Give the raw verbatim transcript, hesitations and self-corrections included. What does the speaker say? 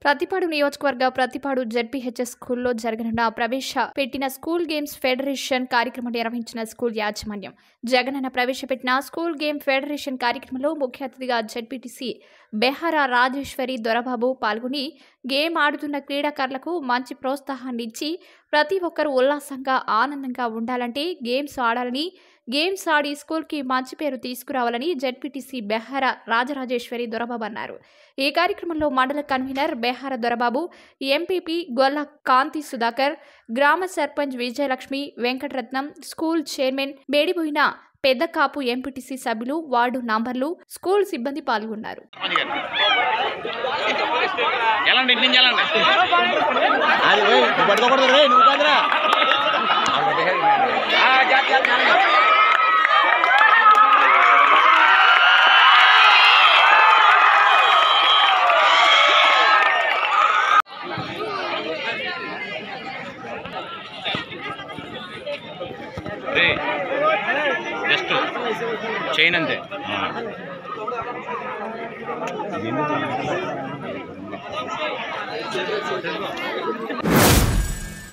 ప్రతిపాడు నియోజకవర్గ ప్రతిపాడు జెడ్పీహెచ్ఎస్ స్కూల్లో జరగనున్న ప్రవేశపెట్టిన స్కూల్ గేమ్స్ ఫెడరేషన్ కార్యక్రమం నిర్వహించిన స్కూల్ యాజమాన్యం. జగనన్న ప్రవేశపెట్టిన స్కూల్ గేమ్ ఫెడరేషన్ కార్యక్రమంలో ముఖ్య అతిథిగా జెడ్పీటీసీ బెహారా రాజేశ్వరి దొరబాబు పాల్గొని గేమ్ ఆడుతున్న క్రీడాకారులకు మంచి ప్రోత్సాహాన్ని ఇచ్చి ప్రతి ఒక్కరూ ఉల్లాసంగా ఆనందంగా ఉండాలంటే గేమ్స్ ఆడాలని, గేమ్స్ ఆడి స్కూల్కి మంచి పేరు తీసుకురావాలని జెడ్పీటీసీ బెహారా రాజరాజేశ్వరి దొరబాబు అన్నారు. ఈ కార్యక్రమంలో మండల కన్వీనర్ బెహారా దొరబాబు, ఎంపీపీ గొల్ల కాంతి సుధాకర్, గ్రామ సర్పంచ్ విజయలక్ష్మి, వెంకటరత్నం, స్కూల్ చైర్మన్ మేడిపోయిన పెద్దకాపు ఎంపీటీసీ సభ్యులు, వార్డు నంబర్లు, స్కూల్ సిబ్బంది పాల్గొన్నారు. జస్ట్ చైన్ అంతే. Thank you.